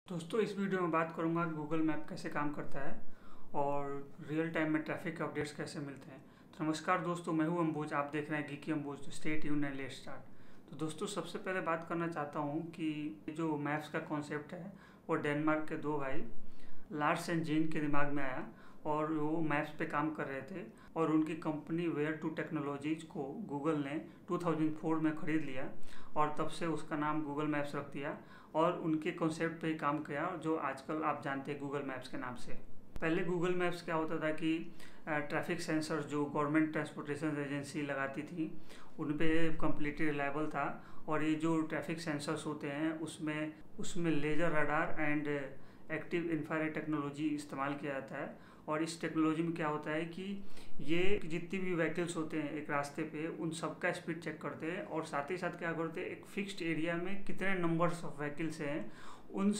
दोस्तों इस वीडियो में बात करूंगा कि गूगल मैप कैसे काम करता है और रियल टाइम में ट्रैफिक के अपडेट्स कैसे मिलते हैं। तो नमस्कार दोस्तों, मैं हूं अंबुज, आप देख रहे हैं गीकी अंबुज। तो stay tuned and let's start. तो दोस्तों सबसे पहले बात करना चाहता हूं कि जो मैप्स का कॉन्सेप्ट है वो डेनमार्क के दो भाई लार्स एंड जीन के दिमाग में आया और वो मैप्स पे काम कर रहे थे और उनकी कंपनी वेयर टू टेक्नोलॉजीज को गूगल ने 2004 में ख़रीद लिया और तब से उसका नाम गूगल मैप्स रख दिया और उनके कॉन्सेप्ट पे ही काम किया जो आजकल आप जानते हैं गूगल मैप्स के नाम से। पहले गूगल मैप्स क्या होता था कि ट्रैफिक सेंसर जो गवर्नमेंट ट्रांसपोर्टेशन एजेंसी लगाती थी उन पे कम्प्लीटली रिलायबल था और ये जो ट्रैफिक सेंसर्स होते हैं उसमें laser radar and active infrared technology इस्तेमाल किया जाता है। और इस टेक्नोलॉजी में क्या होता है कि ये जितनी भी व्हीकल्स होते हैं एक रास्ते पे उन सबका स्पीड चेक करते हैं और साथ ही साथ क्या करते हैं एक फिक्स्ड एरिया में कितने नंबर्स ऑफ व्हीकल्स हैं उन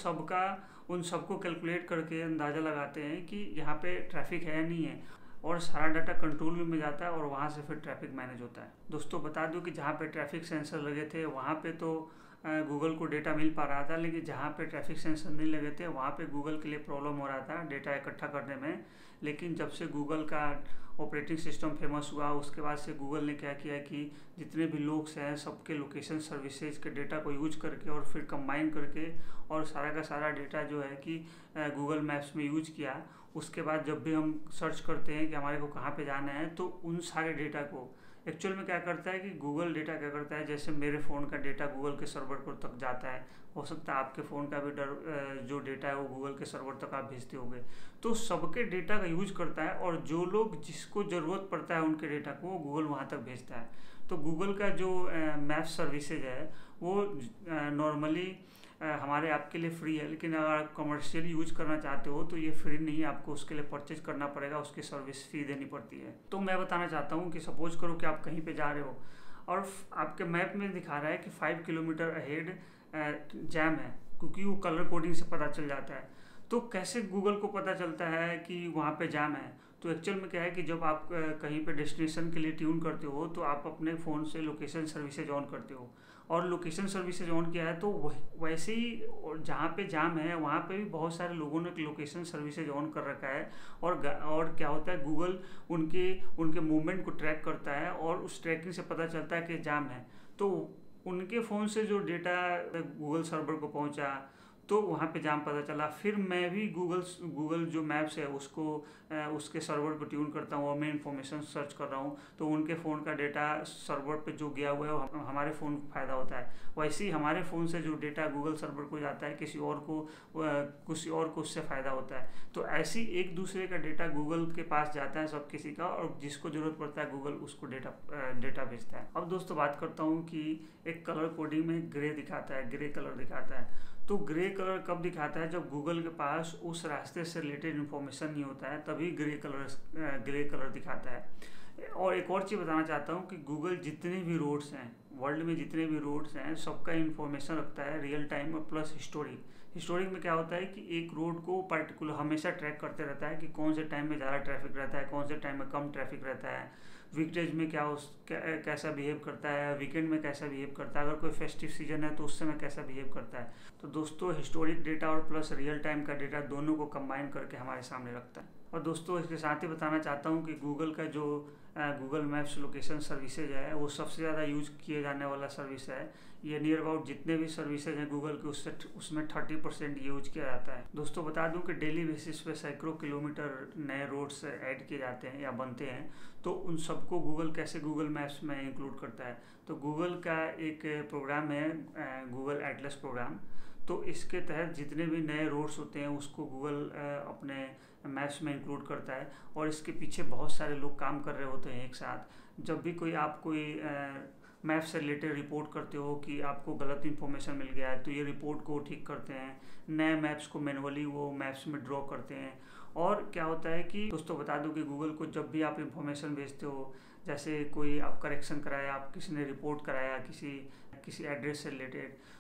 सबको कैलकुलेट करके अंदाज़ा लगाते हैं कि यहाँ पे ट्रैफिक है या नहीं है और सारा डाटा कंट्रोल रूम में जाता है और वहाँ से फिर ट्रैफिक मैनेज होता है। दोस्तों बता दूं कि जहाँ पे ट्रैफिक सेंसर लगे थे वहाँ पे तो गूगल को डेटा मिल पा रहा था, लेकिन जहाँ पे ट्रैफिक सेंसर नहीं लगे थे वहाँ पे गूगल के लिए प्रॉब्लम हो रहा था डेटा इकट्ठा करने में। लेकिन जब से गूगल का ऑपरेटिंग सिस्टम फेमस हुआ उसके बाद से गूगल ने क्या किया कि जितने भी लोग हैं सबके लोकेशन सर्विसेज के डेटा को यूज करके और फिर कंबाइन करके और सारा का सारा डेटा जो है कि गूगल मैप्स में यूज किया। उसके बाद जब भी हम सर्च करते हैं कि हमारे को कहाँ पे जाना है तो उन सारे डेटा को एक्चुअल में क्या करता है कि गूगल डेटा क्या करता है, जैसे मेरे फ़ोन का डेटा गूगल के सर्वर को तक जाता है, हो सकता है आपके फ़ोन का भी जो डेटा है वो गूगल के सर्वर तक आप भेजते होंगे। तो सबके डेटा का यूज करता है और जो लोग जिसको ज़रूरत पड़ता है उनके डेटा को वो गूगल वहाँ तक भेजता है। तो गूगल का जो मैप सर्विसेज है वो नॉर्मली हमारे ऐप के लिए फ्री है, लेकिन अगर आप कमर्शियली यूज करना चाहते हो तो ये फ्री नहीं है, आपको उसके लिए परचेज करना पड़ेगा, उसकी सर्विस फी देनी पड़ती है। तो मैं बताना चाहता हूँ कि सपोज करो कि आप कहीं पे जा रहे हो और आपके मैप में दिखा रहा है कि 5 किलोमीटर अहेड जैम है, क्योंकि वो कलर कोडिंग से पता चल जाता है। तो कैसे गूगल को पता चलता है कि वहाँ पे जाम है? तो एक्चुअल में क्या है कि जब आप कहीं पे डेस्टिनेशन के लिए ट्यून करते हो तो आप अपने फ़ोन से लोकेशन सर्विसेज ऑन करते हो और लोकेशन सर्विसेज ऑन किया है तो वैसे ही जहाँ पे जाम है वहाँ पे भी बहुत सारे लोगों ने लोकेशन सर्विसेज ऑन कर रखा है और क्या होता है गूगल उनके मूवमेंट को ट्रैक करता है और उस ट्रैकिंग से पता चलता है कि जाम है। तो उनके फ़ोन से जो डेटा गूगल सर्वर को पहुँचा तो वहाँ पे जाम पता चला। फिर मैं भी गूगल जो मैप्स है उसके सर्वर को ट्यून करता हूँ और मैं इन्फॉर्मेशन सर्च कर रहा हूँ तो उनके फ़ोन का डेटा सर्वर पे जो गया हुआ है वो हमारे फ़ोन को फ़ायदा होता है। वैसे ही हमारे फ़ोन से जो डेटा गूगल सर्वर को जाता है किसी और को उससे फ़ायदा होता है। तो ऐसी एक दूसरे का डेटा गूगल के पास जाता है सब किसी का, और जिसको ज़रूरत पड़ता है गूगल उसको डेटा भेजता है। अब दोस्तों बात करता हूँ कि एक कलर कोडिंग में ग्रे दिखाता है, ग्रे कलर दिखाता है। तो ग्रे कलर कब दिखाता है? जब गूगल के पास उस रास्ते से रिलेटेड इन्फॉर्मेशन नहीं होता है तभी ग्रे कलर दिखाता है। और एक और चीज़ बताना चाहता हूँ कि गूगल जितने भी रोड्स हैं वर्ल्ड में, जितने भी रोड्स हैं सबका इन्फॉर्मेशन रखता है रियल टाइम और प्लस हिस्टोरिक में क्या होता है कि एक रोड को पर्टिकुलर हमेशा ट्रैक करते रहता है कि कौन से टाइम में ज़्यादा ट्रैफिक रहता है, कौन से टाइम में कम ट्रैफिक रहता है, वीकडेज में कैसा बिहेव करता है, वीकेंड में कैसा बिहेव करता है, अगर कोई फेस्टिव सीजन है तो उस समय कैसा बिहेव करता है। तो दोस्तों हिस्टोरिक डेटा और प्लस रियल टाइम का डेटा दोनों को कंबाइन करके हमारे सामने रखता है। और दोस्तों इसके साथ ही बताना चाहता हूँ कि गूगल का जो गूगल मैप्स लोकेशन सर्विसेज है वो सबसे ज़्यादा यूज किए जाने वाला सर्विस है। ये नियर अबाउट जितने भी सर्विसेज हैं गूगल के उसमें 30% यूज किया जाता है। दोस्तों बता दूं कि डेली बेसिस पे सैकड़ों किलोमीटर नए रोड्स ऐड किए जाते हैं या बनते हैं, तो उन सबको गूगल कैसे गूगल मैप्स में इंक्लूड करता है। तो गूगल का एक प्रोग्राम है गूगल एटलस प्रोग्राम। तो इसके तहत जितने भी नए रोड्स होते हैं उसको गूगल अपने मैप्स में इंक्लूड करता है और इसके पीछे बहुत सारे लोग काम कर रहे होते हैं एक साथ। जब भी कोई मैप से रिलेटेड रिपोर्ट करते हो कि आपको गलत इन्फॉर्मेशन मिल गया है तो ये रिपोर्ट को ठीक करते हैं, नए मैप्स को मैनुअली वो मैप्स में ड्रॉ करते हैं। और क्या होता है कि दोस्तों बता दूं कि गूगल को जब भी आप इन्फॉर्मेशन भेजते हो, जैसे कोई आप करेक्शन कराया, आप किसी ने रिपोर्ट कराया किसी एड्रेस से रिलेटेड,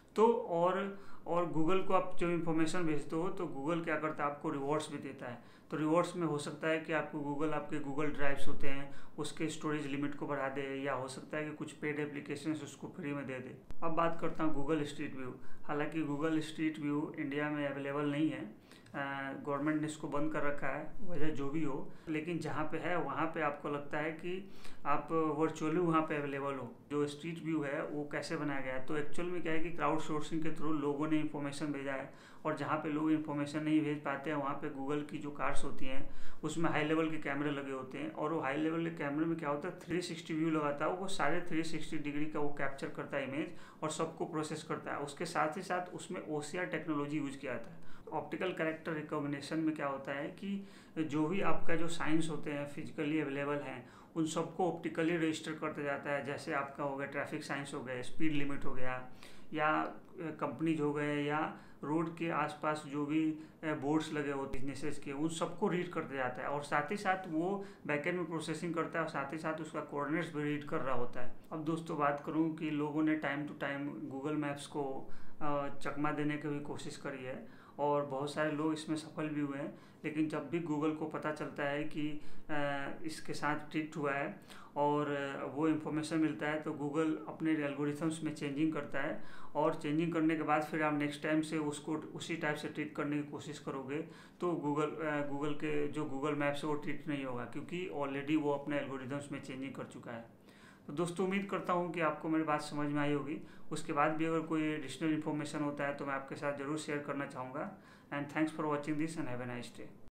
तो और गूगल को आप जो इन्फॉर्मेशन भेजते हो तो गूगल क्या करता है, आपको रिवॉर्ड्स भी देता है। तो रिवॉर्ड्स में हो सकता है कि आपको गूगल आपके गूगल ड्राइव्स होते हैं उसके स्टोरेज लिमिट को बढ़ा दे, या हो सकता है कि कुछ पेड एप्लीकेशन उसको फ्री में दे दे। अब बात करता हूँ गूगल स्ट्रीट व्यू। हालांकि गूगल स्ट्रीट व्यू इंडिया में अवेलेबल नहीं है, गवर्नमेंट ने इसको बंद कर रखा है, वजह जो भी हो, लेकिन जहाँ पे है वहाँ पे आपको लगता है कि आप वर्चुअली वहाँ पे अवेलेबल हो। जो स्ट्रीट व्यू है वो कैसे बनाया गया है, तो एक्चुअल में क्या है कि क्राउड सोर्सिंग के थ्रू लोगों ने इन्फॉर्मेशन भेजा है, और जहाँ पे लोग इन्फॉर्मेशन नहीं भेज पाते हैं वहाँ पे गूगल की जो कार्स होती हैं उसमें हाई लेवल के कैमरे लगे होते हैं, और वो हाई लेवल के कैमरे में क्या होता है 360 व्यू लगाता है, वो सारे 360 डिग्री का वो कैप्चर करता है इमेज और सबको प्रोसेस करता है। उसके साथ ही साथ उसमें OCR टेक्नोलॉजी यूज किया जाता है। ऑप्टिकल कैरेक्टर रिकॉग्निशन में क्या होता है कि जो भी आपका जो साइंस होते हैं फिजिकली अवेलेबल हैं उन सबको ऑप्टिकली रजिस्टर करते जाता है। जैसे आपका हो गया ट्रैफिक साइंस हो गया, स्पीड लिमिट हो गया, या कंपनीज हो गए, या रोड के आसपास जो भी बोर्ड्स लगे होते हैं बिजनेसेस के, उन सबको रीड करते जाता है, और साथ ही साथ वो बैकएंड में प्रोसेसिंग करता है, और साथ ही साथ उसका कोऑर्डिनेट्स भी रीड कर रहा होता है। अब दोस्तों बात करूँ कि लोगों ने time to time Google maps को चकमा देने की भी कोशिश करी है, और बहुत सारे लोग इसमें सफल भी हुए हैं। लेकिन जब भी गूगल को पता चलता है कि इसके साथ ट्रिक्ड हुआ है और वो इन्फॉर्मेशन मिलता है, तो गूगल अपने एल्गोरिथम्स में चेंजिंग करता है, और चेंजिंग करने के बाद फिर आप नेक्स्ट टाइम से उसको उसी टाइप से ट्रिक करने की कोशिश करोगे तो गूगल के जो गूगल मैप्स है वो ट्रिक नहीं होगा, क्योंकि ऑलरेडी वो अपने एल्गोरिथम्स में चेंजिंग कर चुका है। तो दोस्तों उम्मीद करता हूँ कि आपको मेरी बात समझ में आई होगी। उसके बाद भी अगर कोई एडिशनल इन्फॉर्मेशन होता है तो मैं आपके साथ ज़रूर शेयर करना चाहूँगा। And thanks for watching this and have a nice day.